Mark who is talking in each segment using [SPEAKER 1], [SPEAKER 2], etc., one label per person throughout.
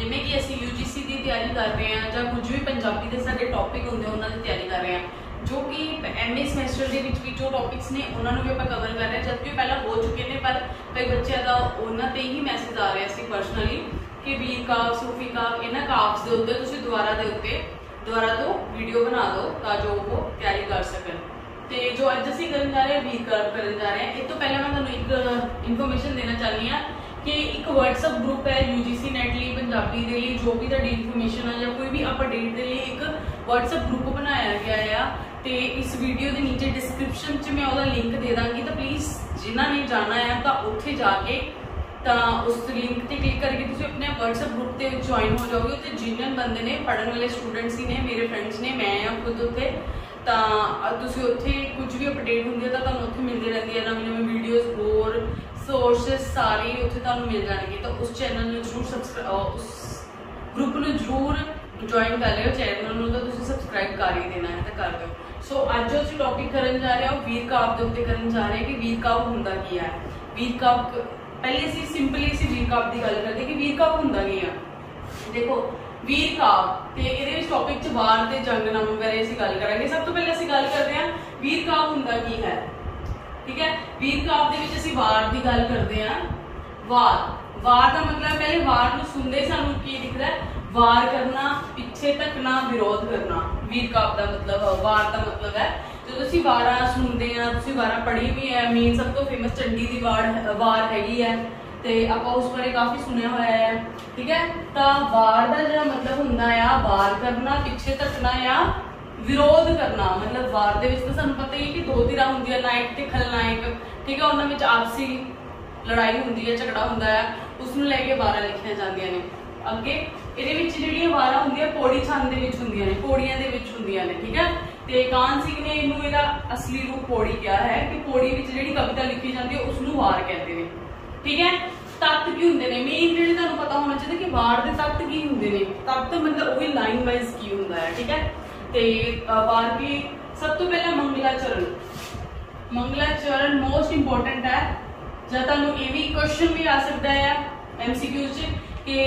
[SPEAKER 1] जिवें कि असीं यूजीसी की तैयारी कर रहे हैं जां कुछ भी पंजाबी के साडे टॉपिक होंदे उन्हां दी तैयारी कर रहे हैं जो कि एमए सैमेस्टर के भी जो टॉपिक्स ने उन्होंने भी आप कवर कर रहे हैं जबकि पहले हो चुके हैं पर कई बच्चों का उन्होंने ते ही मैसेज आ रहा सी पर्सनली कि वीर काव सूफी काव इन्हां काव्स के उत्ते तुसीं दुबारा तो वीडियो बना दो ताकि वो तैयारी कर सकन। तो जो अज असीं करन जा रहे हैं वीर काव करन जा रहे हैं। इस तो पहले मैं तुहानूं एक इन्फॉर्मेशन देना चाहती हाँ कि एक व्हाट्सएप ग्रुप है यूजीसी नेट लिए पंजाबी के लिए जो भी तुहाडी इन्फॉर्मेशन है या कोई भी अपडेट के लिए एक व्हाट्सएप ग्रुप बनाया गया है। तो इस वीडियो के नीचे डिस्क्रिप्शन च मैं उसका लिंक दे दाँगी तो प्लीज़ जिन्होंने जाना है तो उत्थे जाके तो उस लिंक पर क्लिक करके तुम अपने व्हाट्सएप ग्रुप के ज्वाइन हो जाओगे। तो जिन्हें बंदे ने पढ़ने वाले स्टूडेंट्स ही ने मेरे फ्रेंड्स ने मैं खुद उत्थे तो उत्थे कुछ भी अपडेट होंगी तो उत्थे मिलती रहती है नवी नवी वीडियोज़ होर सोर्सेस सारे उत्थे तुहानूं मिल जाएंगे। तो उस चैनल में जरूर सब्सक्राइब उस ग्रुप में जरूर ज्वाइन कर लियो चैनल में तो तुसीं सबसक्राइब कर ही देना है तो कर दो। सो अज जो असीं टॉपिक करन जा रहे हैं वीर काव के उत्ते करन जा रहे हैं कि वीर काव हुंदा की है। वीर काव पहले असीं सिंपली असीं वीर काव की गल करते कि वीर काव हुंदा की है। देखो वीर काव ते इहदे विच टॉपिक च वार ते जंगनामे बारे असीं गल करांगे। सब तो पहले असीं गल करते हैं वीर काव हुंदा की है। ठीक है, वीर काव दे विच असीं वार की गल करते हैं। वार का मतलब पहले वार नूं सुनदे सानूं की दिखदा है वार करना पिछे धकना विरोध करना। वीर काव का मतलब वार का मतलब है जो तुसीं वारा सुनते हैं तुसीं वारा पढ़ी भी है मीन सब तो फेमस चंडी की वार हैगी है तो आप उस बारे काफ़ी सुनिया होया है। ठीक है, तो वार का जो मतलब हुंदा है वार करना पिछे धकना या विरोध करना। मतलब वार दे विच तां सानूं पता ही है कि दो धिरां हुंदियां नायक ते खलनायक। ठीक है, उन्हां विच आपसी लड़ाई हुंदी है झगड़ा हुंदा है उसनूं लैके वारां लिखियां जांदियां ने। अगे इहदे विच जिहड़ियां वारां हुंदियां पौड़ी छंद दे विच हुंदियां ने पौड़ियां दे विच हुंदियां ने। ठीक है, ते कान सिंह ने इनू इहदा असली रूप पौड़ी कहा है कि पौड़ी विच जिहड़ी कविता लिखी जाती है उसनूं वार कहते हैं। ठीक है, तत्त की हुंदे ने मेन जिहड़े तुहानूं पता होना चाहिए कि वार दे तत्त की हुंदे ने। तत्त मतलब वही लाइन वाइज की हुंदा है। ठीक है, ते वार की सब तो पहला मंगलाचरण मोस्ट इंपोर्टेंट है। जब तुहानूं ये भी क्वेश्चन भी आ सकता है MCQ च कि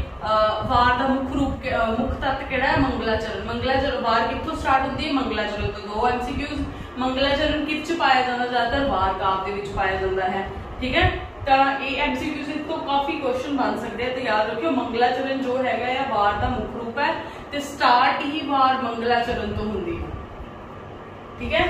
[SPEAKER 1] वार का मुख तत्त किहड़ा है मंगलाचरण वार कित्थों स्टार्ट होती है मंगलाचरण तो। दो MCQs मंगलाचरण किस च पाया जाता ज्यादातर वार काव दे विच पाया जाता है। ठीक है, तो ये MCQs तो काफी क्वेश्चन बन सकते हैं। तो याद रखियो मंगलाचरण जो है वार का मुख रूप है तो स्टार्ट ही वार मंगलाचरण तो होंगी। ठीक है,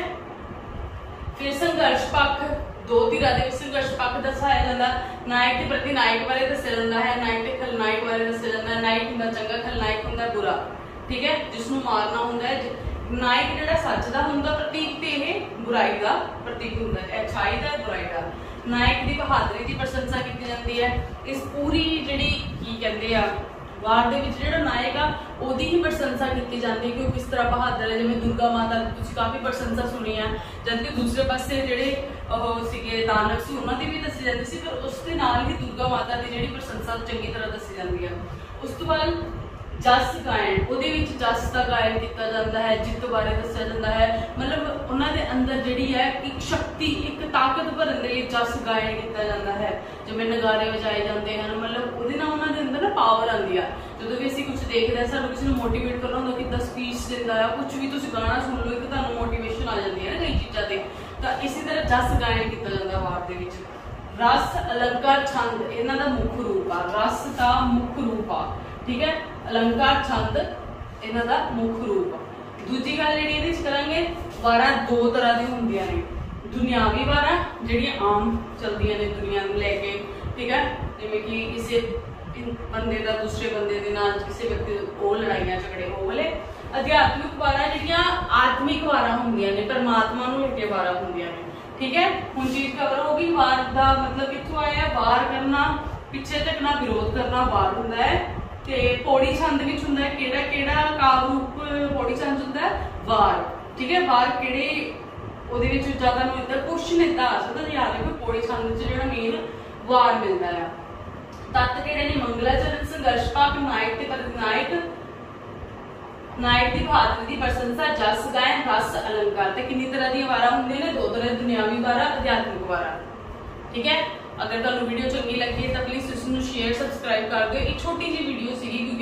[SPEAKER 1] फिर संघर्ष पक्ष दो धिरां दे संघर्ष पक्ष दर्शाया जाता नायक के प्रति नायक बारे दस्सिया जाता है नायक ते खलनायक बारे दस्सिया जाता है। नायक हुंदा चंगा खलनायक हुंदा बुरा। ठीक है, जिसनूं मारना हुंदा है नायक जिहड़ा सच दा हुंदा प्रतीक ते इह बुराई दा प्रतीक हुंदा है अच्छाई दा बुराई दा। नायक की बहादुरी की प्रशंसा की जाती है। इस पूरी जिहड़ी की कहंदे आ वार दे विच जिहड़ा नायक आ ओदी ही प्रशंसा की जाती है कि किस तरह बहादुर है। जिवें दुर्गा माता की तुसीं काफ़ी प्रशंसा सुनी है जबकि दूसरे पासे जिहड़े सीगे दानव सी उन्हां दी भी दस्सी जाती सी पर उस दे नाल ही दुर्गा माता की जिहड़ी प्रशंसा चंगी तरह दस्सी जाती है। उस तो बाद जस गायन उहदे विच जस का गायन किया जाता है जित बारे दस्सिया जाता है। मतलब उन्हां दे अंदर जिहड़ी है एक शक्ति एक ताकत भरन दे लई जस गायन किया जाता है जिवें नगारे वजाए जाते हैं। मतलब उहदे नाल उन्हां दे अंदर ना पावर आती है। जो भी असीं कुछ देखते हैं सानूं किसी नूं मोटिवेट करना हुंदा किद्दां स्पीच दिंदा है कुछ भी तुसीं गाना सुन लो एक तुहानूं मोटिवेशन आ जाती है ना कई चीज़ां ते। तो इसी तरह जस गायन किया जाता वार दे विच। रस अलंकार छंद इन्हां दा मुख रूप आ रस का मुख रूप आ। ठीक है, अलंकार छंद इन्हां दा मुख रूप आ। दूजी गल जिहड़ी इहदे च करांगे वारां दो तरह दी हुंदियां ने दुनियावी वारां जिहड़ियां आम चलदियां ने दुनिया नूं लैके। ठीक है, जिवें कि किसी बंदे का दूसरे बंदे के नाल किसी व्यक्ति वो लड़ाइयां झगड़े वो वाले। अध्यात्मिक वारां जिहड़ियां आत्मिक वारां हुंदियां ने परमात्मा नूं लेके वारां हुंदियां ने। ठीक है, हुण चीज कवर होगी वार का मतलब कित्थों आया वार करना पिछे धकना विरोध करना वार हुंदा है। ते पौड़ी छंद विच हुंदा है केड़ा काव रूप पौड़ी छंद हुंदा है वार। ठीक है, वार केड़े ओहदे विच ज्यादा नूं इधर क्वेश्चन इदां आ सकदा जे याद रखो पौड़ी छंद च जिहड़ा मेन वार मिलदा है। तत्त केड़े ने मंगलाचरण संघर्ष पक्ष नायक ते प्रति नायक की बहादुरी की प्रशंसा जस गायन रस अलंकार। ते कितनी तरह दी वारां हुंदियां ने दो तरह दुनियावी वारां अध्यात्मिक वारां। ठीक है, अगर तुहानूं वीडियो चंगी लगी तो प्लीज़ इसनूं शेयर सबसक्राइब कर दिओ। एक छोटी जी वीडियो सीगी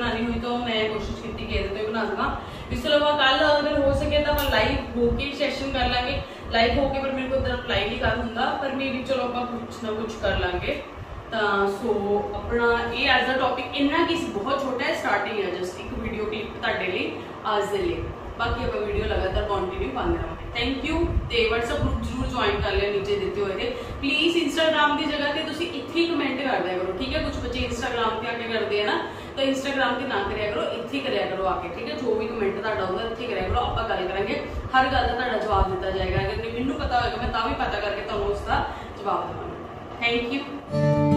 [SPEAKER 1] बनानी हुई तो मैं कोशिश की कि ਇਹਦੇ ਤੋਂ बना देवां। इस तो इलावा कल अगर हो सके तो ਆਪਾਂ लाइव होके सैशन कर लांगे, लाइव होके पर मेरे को उधर अप्लाई नहीं कर हुंदा, पर मे भी चलो ਆਪਾਂ कुछ ना कुछ कर लांगे। सो अपना ये अज का टॉपिक इन्ना की बहुत छोटा है, स्टार्टिंग है, जस्ट एक वीडियो क्लिप तुहाडे लई आज दे लई, बाकी आप वीडियो लगातार कंटिन्यू पाते रहांगे। Thank you. तो व्हाट्सएप ग्रुप जरूर ज्वाइन कर लिया, नीचे दिते हुए थे। प्लीज़ इंस्टाग्राम की जगह पर तुसीं इत्थे ही कमेंट कर दिया करो, ठीक है। कुछ बच्चे इंस्टाग्राम पर आके करते हैं ना, तो इंस्टाग्राम पर ना करिया करो, इत्थे करिया करो आके, ठीक है। जो भी कमेंट तुहाडा होगा इत्थे करिया करो, आपां गल करांगे, हर गल दा तुहाडा जवाब दिता जाएगा। अगर मैनूं पता होगा मैं तां भी पता करके तुहानूं उसका जवाब देवांगी। Thank you.